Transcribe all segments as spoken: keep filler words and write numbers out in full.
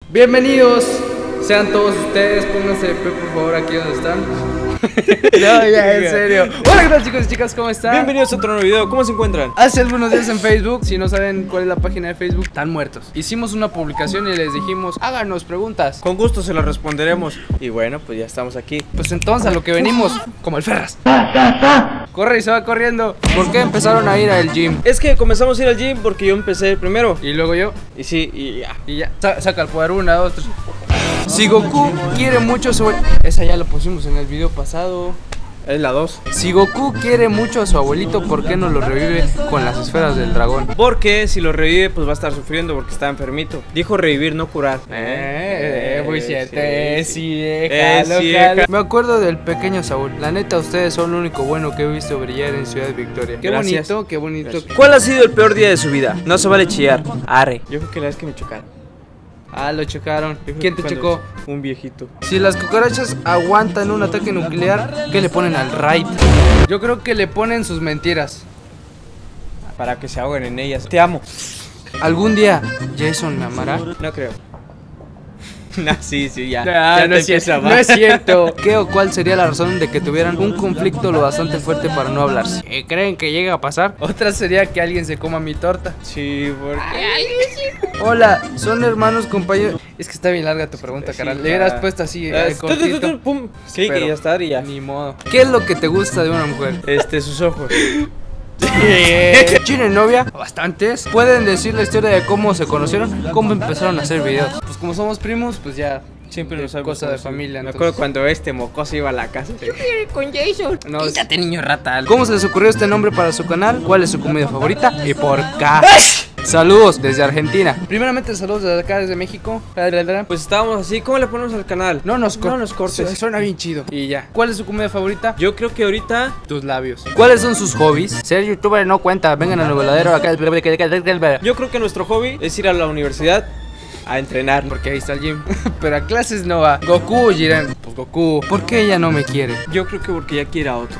Bienvenidos sean todos ustedes, pónganse de pie por favor aquí donde están. No, ya, en serio. Hola, ¿qué tal, chicos y chicas? ¿Cómo están? Bienvenidos a otro nuevo video. ¿Cómo se encuentran? Hace algunos días en Facebook, si no saben cuál es la página de Facebook, están muertos. Hicimos una publicación y les dijimos, háganos preguntas. Con gusto se las responderemos. Y bueno, pues ya estamos aquí. Pues entonces a lo que venimos, como el Ferras. Corre y se va corriendo. ¿Por qué empezaron a ir al gym? Es que comenzamos a ir al gym porque yo empecé primero. Y luego yo. Y sí, y ya. Y ya. Sa saca el poder, una, dos, tres. Si Goku quiere mucho a su... Esa ya lo pusimos en el video pasado. Es la dos. Si Goku quiere mucho a su abuelito, ¿por qué no lo revive con las esferas del dragón? Porque si lo revive, pues va a estar sufriendo porque está enfermito. Dijo revivir, no curar. Eh, eh, muy cierto. Eh, sí, Eh, jalo, sí, jalo. ja- Me acuerdo del pequeño Saúl. La neta, ustedes son lo único bueno que he visto brillar en Ciudad Victoria. Qué Gracias. bonito, qué bonito. Gracias. ¿Cuál ha sido el peor día de su vida? No se vale chillar. Arre. Yo creo que la vez que me chocaron. Ah, lo chocaron. Yo creo ¿Quién que te cuando- chocó? Un viejito. Si las cucarachas aguantan un ataque nuclear, ¿qué le ponen al raid? Yo creo que le ponen sus mentiras. Para que se ahoguen en ellas. Te amo. ¿Algún día Jason me amará? No creo. No, sí, sí, ya. Ah, ya no, te es cierto, empieza a no es cierto. ¿Qué o cuál sería la razón de que tuvieran un conflicto lo bastante fuerte para no hablarse? ¿Qué creen que llega a pasar? Otra sería que alguien se coma mi torta. Sí, porque. Hola, ¿son hermanos, compañeros? Es que está bien larga tu pregunta, Sí, carnal. Le ya. hubieras puesto así, eh, Eh, cortito. tu, tu, tu, pum. Clic Pero y ya está, y ya. Ni modo. ¿Qué es lo que te gusta de una mujer? Este, sus ojos. ¿Tienen novia? Bastantes. ¿Pueden decir la historia de cómo se conocieron? ¿Cómo empezaron a hacer videos? Pues como somos primos, pues ya. Siempre de nos sabemos cosa de conocer. familia. Me entonces. acuerdo cuando este mocoso iba a la casa. Con Jason. No, quítate, niño rata. ¿Cómo se les ocurrió este nombre para su canal? ¿Cuál es su comida favorita? ¿Y por qué? Saludos desde Argentina. Primeramente, saludos desde acá, desde México. Pues estábamos así, ¿cómo le ponemos al canal? No nos, No nos cortes. Su- Suena bien chido. Y ya. ¿Cuál es su comida favorita? Yo creo que ahorita Tus labios. ¿Cuáles son sus hobbies? Ser youtuber no cuenta. Vengan al noveladero acá. yo creo que nuestro hobby es ir a la universidad a entrenar. Porque ahí está el gym. Pero a clases no va. Goku o Jiren. Pues Goku. ¿Por qué ella no me quiere? Yo creo que porque ya quiere a otro.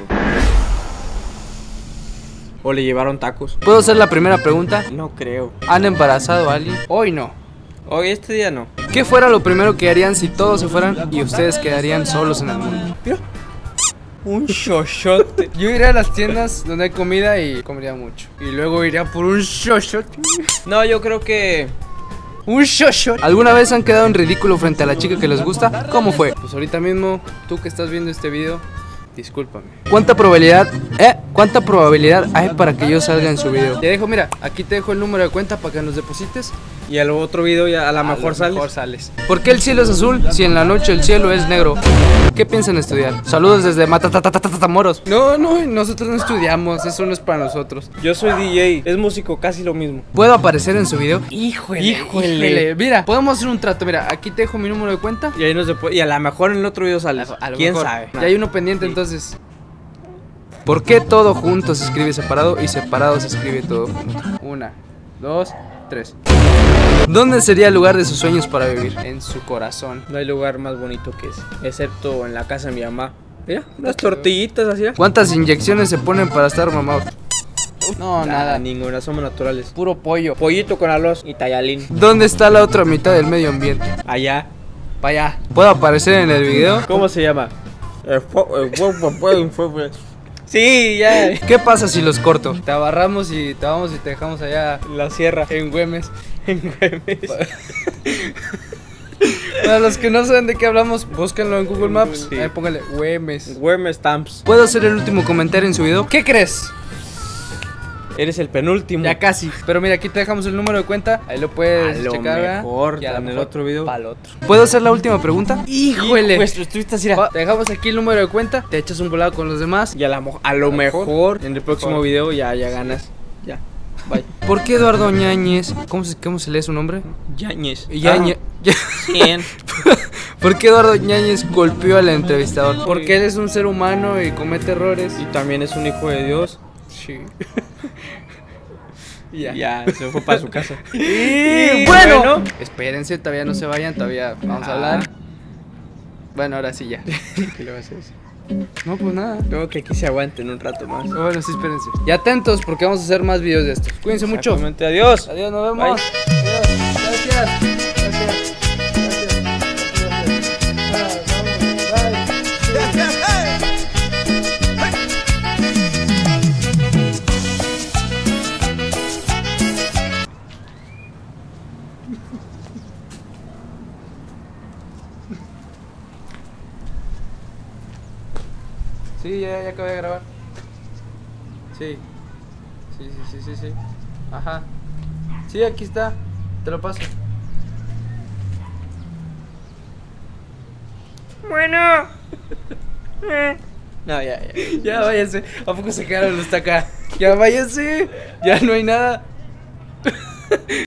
O le llevaron tacos. ¿Puedo hacer la primera pregunta? No creo. ¿Han embarazado a alguien? Hoy no. Hoy este día no. ¿Qué fuera lo primero que harían si todos se fueran y ustedes quedarían solos en el mundo? Un shoshote. Yo iría a las tiendas donde hay comida y comería mucho. Y luego iría por un shoshot. No, yo creo que Un shoshot. ¿Alguna vez han quedado en ridículo frente a la chica que les gusta? ¿Cómo fue? Pues ahorita mismo, tú que estás viendo este video, discúlpame. ¿Cuánta probabilidad, eh? ¿Cuánta probabilidad hay para que yo salga en su video? Te dejo, mira, aquí te dejo el número de cuenta para que nos deposites. y al otro video ya a lo mejor sales. Mejor sales. ¿Por qué el cielo es azul si en la noche el cielo es negro? ¿Qué piensan estudiar? Saludos desde Matamoros. No, no, nosotros no estudiamos, eso no es para nosotros. Yo soy D J, es músico, casi lo mismo. ¿Puedo aparecer en su video? Híjole, Híjole. Mira, podemos hacer un trato, mira, aquí te dejo mi número de cuenta. Y ahí no se puede. Y a lo mejor en el otro video sales. A lo ¿Quién mejor. sabe? Ya hay uno pendiente, entonces. ¿Por qué todo junto se escribe separado y separado se escribe todo junto? Una, dos, tres. ¿Dónde sería el lugar de sus sueños para vivir? En su corazón. No hay lugar más bonito que ese, excepto en la casa de mi mamá. Mira, unas tortillitas así. ¿Cuántas inyecciones se ponen para estar mamados? No, Nada, nada. ninguna, somos naturales. Puro pollo. Pollito con arroz y tayalín. ¿Dónde está la otra mitad del medio ambiente? Allá. Para allá. ¿Puedo aparecer en el video? ¿Cómo se llama? Sí, ya. ¿Qué pasa si los corto? Te abarramos y te vamos y te dejamos allá La sierra. en Güemes. En Güemes. Para los que no saben de qué hablamos, búsquenlo en Google Maps. Sí. Ahí póngale Güemes. Güemes Stamps. ¿Puedo hacer el último comentario en su video? ¿Qué crees? Eres el penúltimo. Ya casi. Pero mira, aquí te dejamos el número de cuenta. Ahí lo puedes A lo checar. ¿verdad? mejor, Y a lo en el mejor otro video. Para el otro. ¿Puedo hacer la última pregunta? Híjole. Pues estuviste así. Va, te dejamos aquí el número de cuenta. Te echas un volado con los demás. Y a, la mo- a lo A lo mejor. mejor en el próximo Mejor. video ya, ya ganas. Ya. Bye. ¿Por qué Eduardo Ñañez? ¿Cómo se, cómo se lee su nombre? Yañez. Yañez. Bien. ¿Por qué Eduardo Ñañez golpeó al entrevistador? Porque él es un ser humano y comete errores. Y también es un hijo de Dios. Sí. Ya. Ya, se fue para su casa. Y bueno, espérense, todavía no se vayan, todavía vamos a hablar. Bueno, ahora sí ya. ¿Qué le vas a decir? No, pues nada. Creo que aquí se aguanten un rato más. Bueno, sí, espérense. Y atentos porque vamos a hacer más videos de estos. Cuídense mucho. Exactamente, adiós. Adiós, nos vemos. Bye. Adiós. Gracias. Gracias. Sí, ya, ya acabé de grabar. Sí. Sí, sí, sí, sí, sí. Ajá. Sí, aquí está. Te lo paso. Bueno. No, ya, ya. Ya váyanse. ¿A poco se quedaron hasta acá? Ya váyanse. Ya no hay nada.